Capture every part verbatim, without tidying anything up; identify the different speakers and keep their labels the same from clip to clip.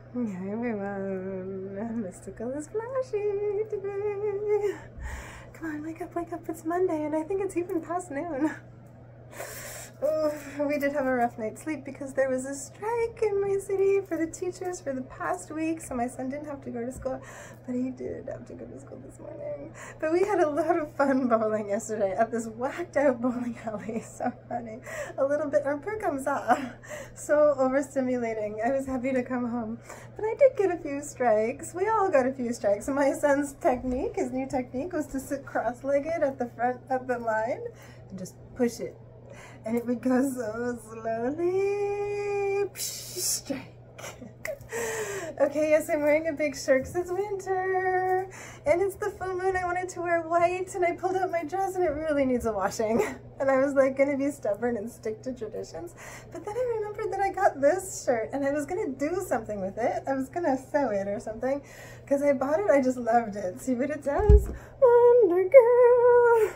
Speaker 1: Hi everyone, Mystical is flashy today. Come on, wake up, wake up, it's Monday and I think it's even past noon. Oh, we did have a rough night's sleep because there was a strike in my city for the teachers for the past week, so my son didn't have to go to school, but he did have to go to school this morning. But we had a lot of fun bowling yesterday at this whacked out bowling alley. So funny. A little bit, or per comme ça. So overstimulating. I was happy to come home. But I did get a few strikes. We all got a few strikes. And my son's technique, his new technique, was to sit cross-legged at the front of the line and just push it. And it would go so slowly. Psh, strike. Okay, yes, I'm wearing a big shirt because it's winter. And it's the full moon. I wanted to wear white and I pulled out my dress and it really needs a washing. And I was like going to be stubborn and stick to traditions. But then I remembered that I got this shirt and I was going to do something with it. I was going to sew it or something because I bought it. I just loved it. See what it says? Wonder Girl.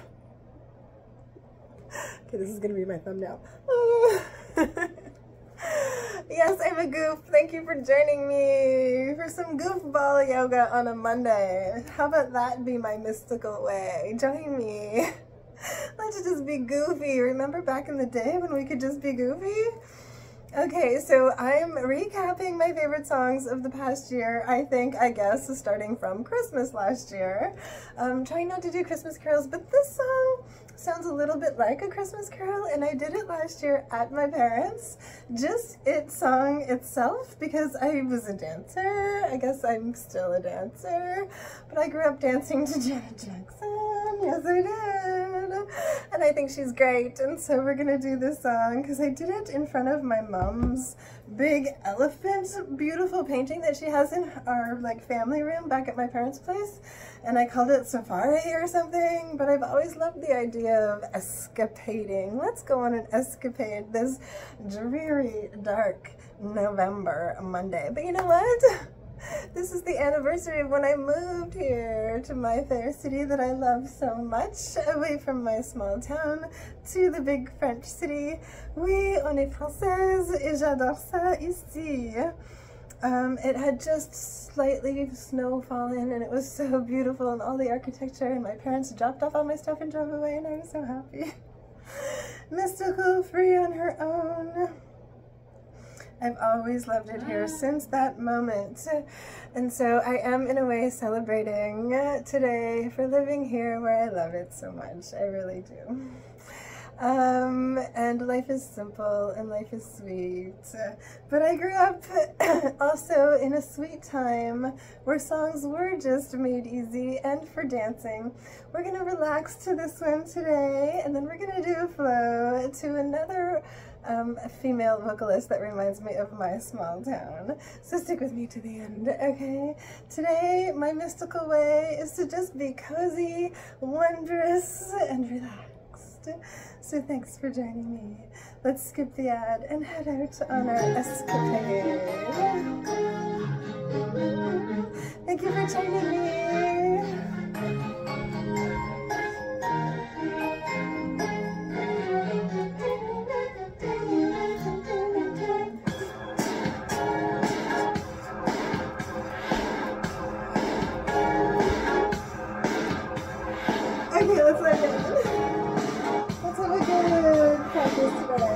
Speaker 1: Okay, this is going to be my thumbnail. Oh. Yes, I'm a goof. Thank you for joining me for some goofball yoga on a Monday. How about that be my mystical way? Join me. Let's just be goofy. Remember back in the day when we could just be goofy? Okay, so I'm recapping my favorite songs of the past year, I think, I guess, starting from Christmas last year. Um, trying not to do Christmas carols, but this song sounds a little bit like a Christmas carol, and I did it last year at my parents'. Just its song itself, because I was a dancer. I guess I'm still a dancer, but I grew up dancing to Janet Jackson. Yes, I did. And I think she's great, and so we're gonna do this song because I did it in front of my mom's big elephant, beautiful painting that she has in our like family room back at my parents' place, and I called it Safari or something. But I've always loved the idea of escapading. Let's go on an escapade this dreary, dark November Monday. But you know what? This is the anniversary of when I moved here to my fair city that I love so much, away from my small town to the big French city. Oui, on est française et j'adore ça ici. Um, it had just slightly snow fallen and it was so beautiful and all the architecture, and my parents dropped off all my stuff and drove away and I was so happy. Mystical, free on her own. I've always loved it here since that moment, and so I am in a way celebrating today for living here where I love it so much. I really do. Um, and life is simple and life is sweet, but I grew up also in a sweet time where songs were just made easy and for dancing. We're gonna relax to this one today, and then we're gonna do a flow to another Um, a female vocalist that reminds me of my small town. So stick with me to the end, okay? Today, my mystical way is to just be cozy, wondrous, and relaxed. So thanks for joining me. Let's skip the ad and head out on our escapade. Thank you for joining me. Okay, let's let it in. Let's have a good practice today.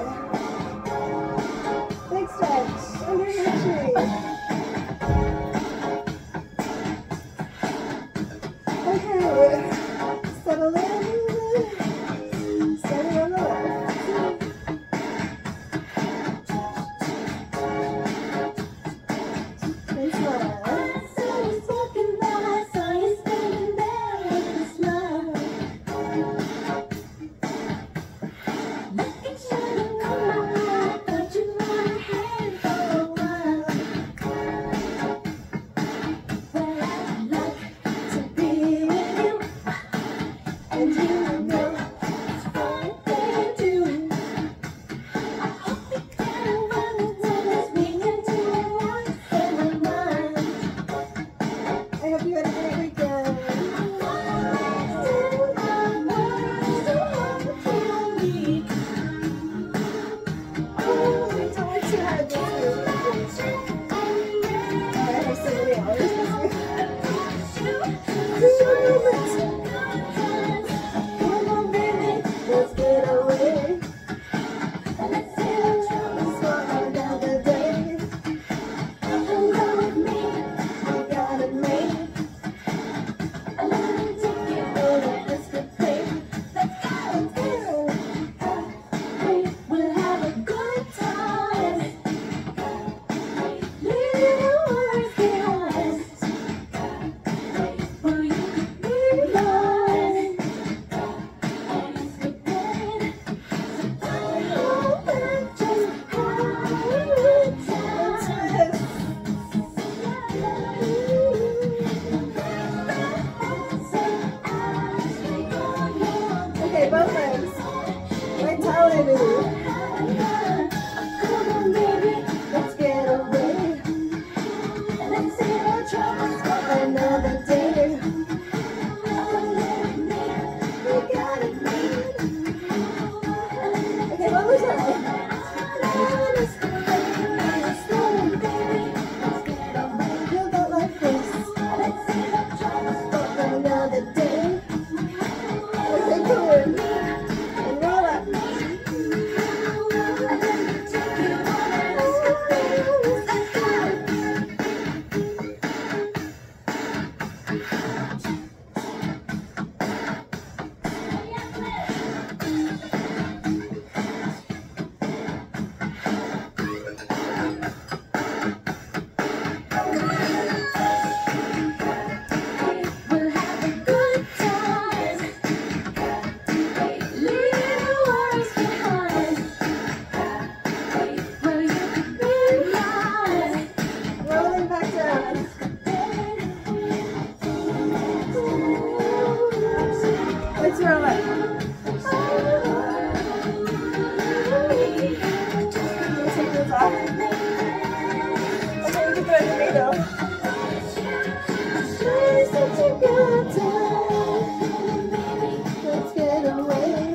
Speaker 1: Big stretch under your tree. Okay. Okay, you can throw it to me though. It's such a good time. Let's get away.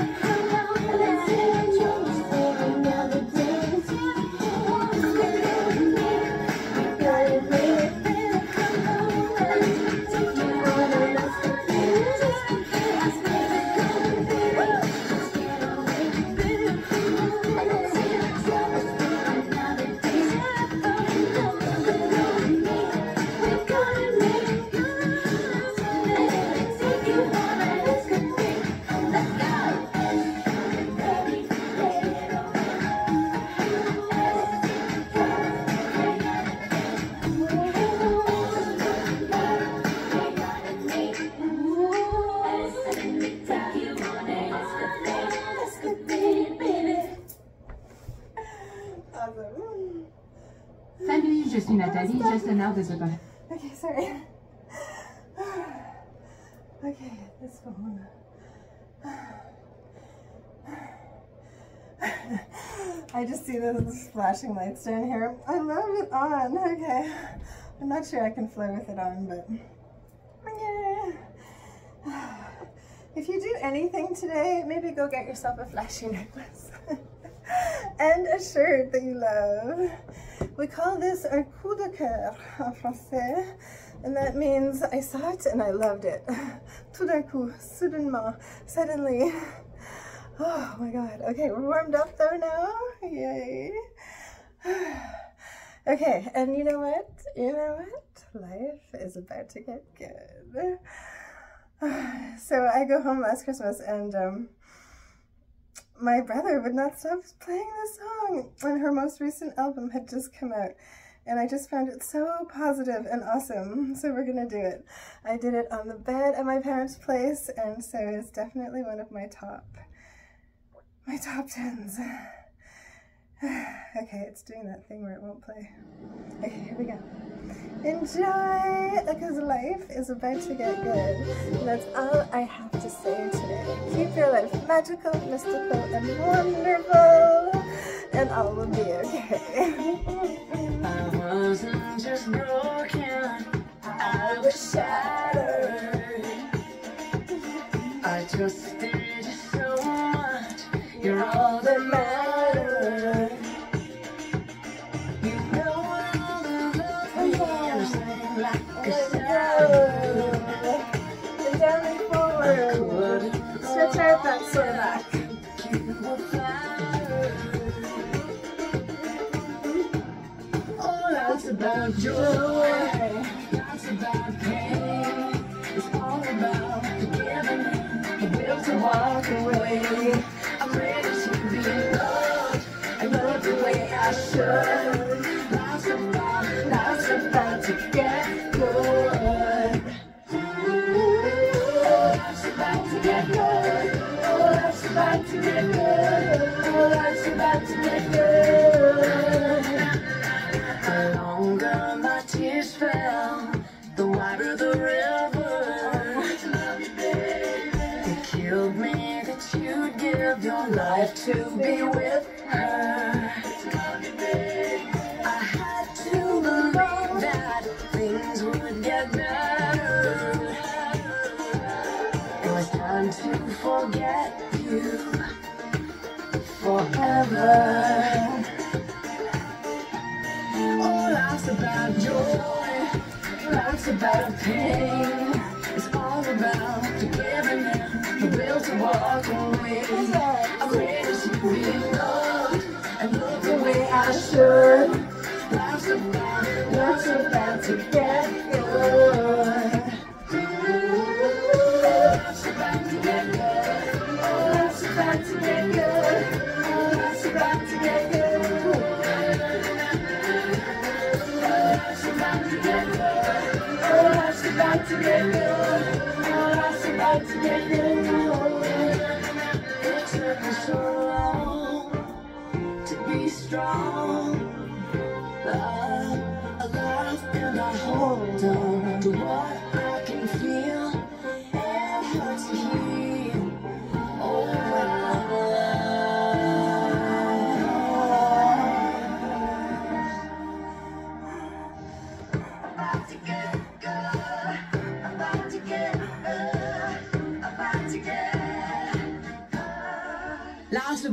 Speaker 2: Salut, je suis Nathalie, gestionnaire de ce bar.
Speaker 1: Okay, sorry. Okay, this phone. I just see those flashing lights down here. I love it on. Okay. I'm not sure I can flow with it on, but yeah. If you do anything today, maybe go get yourself a flashy necklace. And a shirt that you love. We call this un coup de cœur en français, and that means I saw it and I loved it. Tout d'un coup, soudainement, suddenly. Oh my god. Okay, we're warmed up though now. Yay. Okay, and you know what? You know what? Life is about to get good. So I go home last Christmas and um, my brother would not stop playing this song, and her most recent album had just come out, and I just found it so positive and awesome, so we're gonna do it. I did it on the bed at my parents' place, and so it's definitely one of my top, my top tens. Okay, it's doing that thing where it won't play. Okay, here we go. Enjoy, because life is about to get good. And that's all I have to say today. Keep your life magical, mystical, and wonderful, and all will be okay.
Speaker 3: I wasn't just broken, I was shattered. I trusted you so much, you're all that matters. You know all the love me, and sing like a shadow.
Speaker 1: And down and forward. Stretch out that sore back.
Speaker 3: You were flattered. Oh, that's about joy, that's about pain. It's all about forgiving and the will to walk away. I'm ready to be loved and love the way I should. Life's about, life's about to get good. Oh, life's about to get good. Oh, life's about to get good. Oh, life's about to get good. The longer my tears fell, the wider the river. It killed me that you'd give your life to be with her. I had to believe that things would get better. It was time to forget you forever. Oh, life's about joy, life's about pain. It's all about forgiving and the will to walk away. I'm ready to be loved and look the way I should. Life's about, life's about to get good. Life's about to get good. Oh, life's about to get good. Oh, life's about to get good. About to get good. Oh, life's about to get good. It took me so long to be strong, but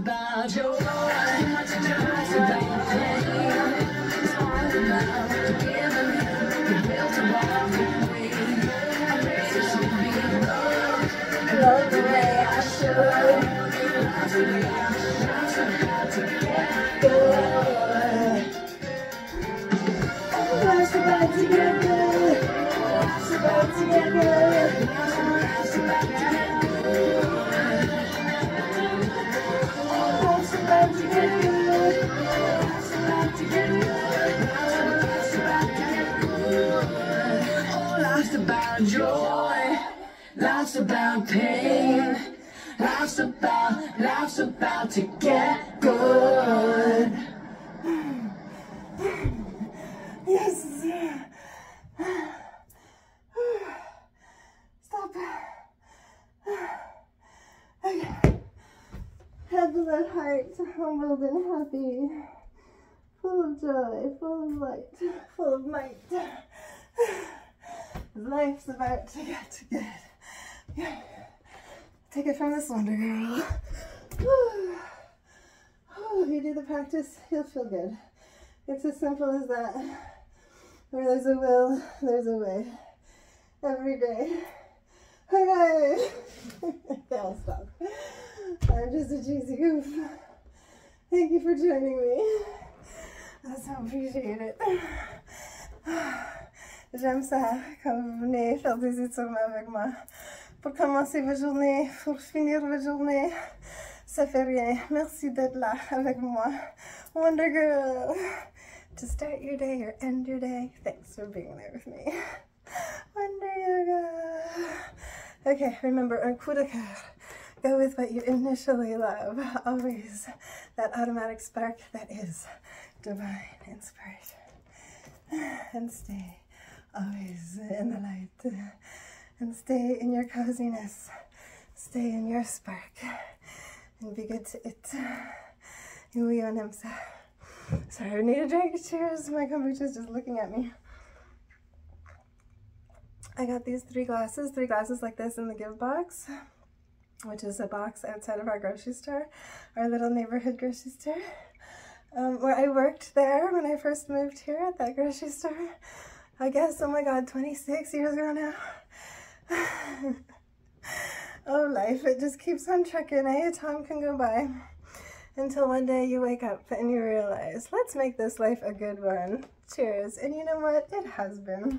Speaker 3: about joy. Too much in your eyes about pain. It's all about giving in. You're built to walk away. I'm ready to be loved. Love the way I should. Life's about to get good. Life's about to get good. Life's about to get good. Life's about to get good. Life's about to get good. Life's about to get good. Life's about to get good. Oh, life's about joy. Life's about pain. Life's about, life's about to get good.
Speaker 1: Yes. Stop. Okay. Head, blood, heart, humbled and happy, full of joy, full of light, full of might. Life's about to get good. Yeah. Take it from this Wonder Girl. Whew. Oh, you do the practice, you'll feel good. It's as simple as that. Where there's a will, there's a way. Every day. Hooray! Okay, I'll stop. I'm just a cheesy goof. Thank you for joining me. I so appreciate it. J'aime ça quand vous venez faire des étirements avec moi. Pour commencer votre journée, pour finir votre journée, ça fait rien. Merci d'être là avec moi. Wonder Girl. To start your day or end your day, thanks for being there with me. Wonder Yoga. Okay, remember, un coup de cœur. Go with what you initially love. Always that automatic spark that is divine inspiration. And stay always in the light. And stay in your coziness. Stay in your spark. And be good to it. Oui, on aime ça. Sorry, I need a drink. Cheers. My kombucha's just looking at me. I got these three glasses, three glasses like this in the Give box, which is a box outside of our grocery store, our little neighborhood grocery store, um, where I worked there when I first moved here at that grocery store. I guess, oh my God, twenty-six years ago now. Oh, life, it just keeps on trucking, eh? Time can go by. Until one day you wake up and you realize, let's make this life a good one. Cheers. And you know what? It has been.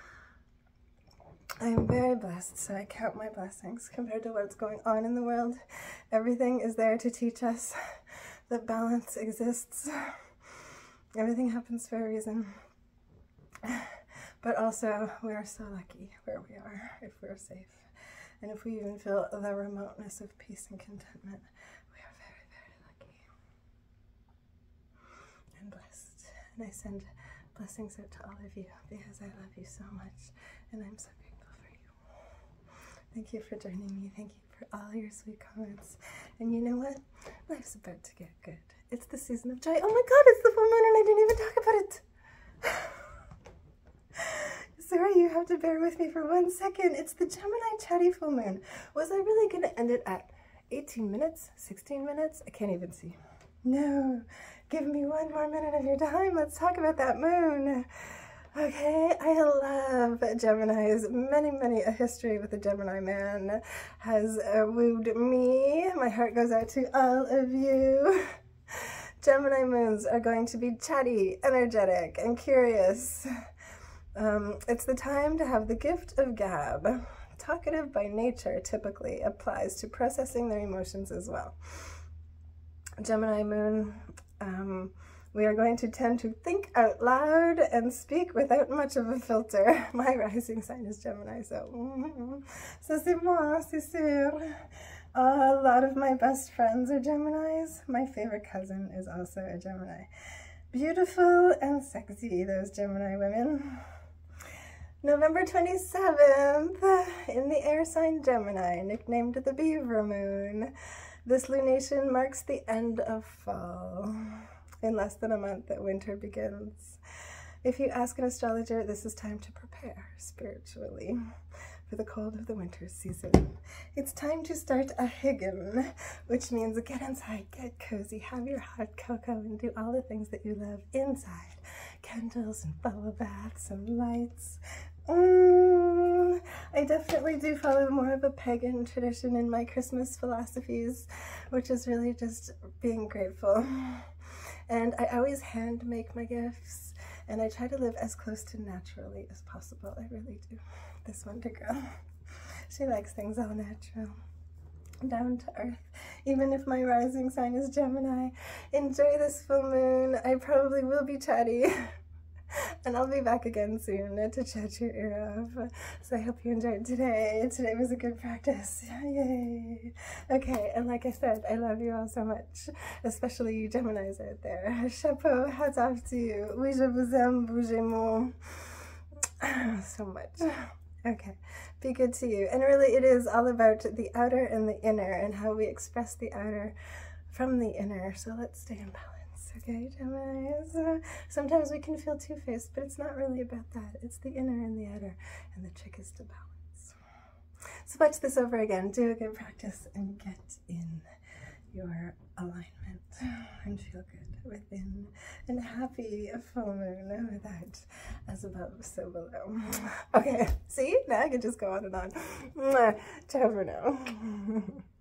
Speaker 1: I am very blessed, so I count my blessings compared to what's going on in the world. Everything is there to teach us that balance exists. Everything happens for a reason. But also, we are so lucky where we are, if we're safe. And if we even feel the remoteness of peace and contentment, we are very, very lucky and blessed. And I send blessings out to all of you because I love you so much and I'm so grateful for you. Thank you for joining me. Thank you for all your sweet comments. And you know what? Life's about to get good. It's the season of joy. Oh my God, it's the full moon and I didn't even talk about it. Sorry, you have to bear with me for one second. It's the Gemini chatty full moon. Was I really going to end it at eighteen minutes? sixteen minutes? I can't even see. No. Give me one more minute of your time. Let's talk about that moon. Okay, I love Geminis. Many, many a history with the Gemini man has uh, wooed me. My heart goes out to all of you. Gemini moons are going to be chatty, energetic, and curious. Um, it's the time to have the gift of gab. Talkative by nature typically applies to processing their emotions as well. Gemini moon, um, we are going to tend to think out loud and speak without much of a filter. My rising sign is Gemini, so mm-hmm. So c'est moi, c'est sûr. Uh, a lot of my best friends are Geminis. My favorite cousin is also a Gemini. Beautiful and sexy, those Gemini women. November twenty-seventh, in the air sign Gemini, nicknamed the Beaver Moon. This lunation marks the end of fall. In less than a month, that winter begins. If you ask an astrologer, this is time to prepare spiritually for the cold of the winter season. It's time to start a higgin, which means get inside, get cozy, have your hot cocoa, and do all the things that you love inside. Candles and bubble baths and lights. Mm, I definitely do follow more of a pagan tradition in my Christmas philosophies, which is really just being grateful. And I always hand make my gifts, and I try to live as close to naturally as possible. I really do. This Wonder Girl, she likes things all natural, down to earth. Even if my rising sign is Gemini, enjoy this full moon. I probably will be chatty. And I'll be back again soon to chat your ear off. So I hope you enjoyed today. Today was a good practice. Yay. Okay, and like I said, I love you all so much, especially you Geminis out there. Chapeau, hats off to you. Oui, je vous aime, bougez-moi. So much. Okay, be good to you. And really it is all about the outer and the inner and how we express the outer from the inner. So let's stay in balance. Okay, Geminis. Uh, sometimes we can feel two-faced, but it's not really about that. It's the inner and the outer, and the trick is to balance. So watch this over again. Do a good practice and get in your alignment and feel good within. And happy full moon without as above, so below. Okay, see? Now I can just go on and on. Ciao for now.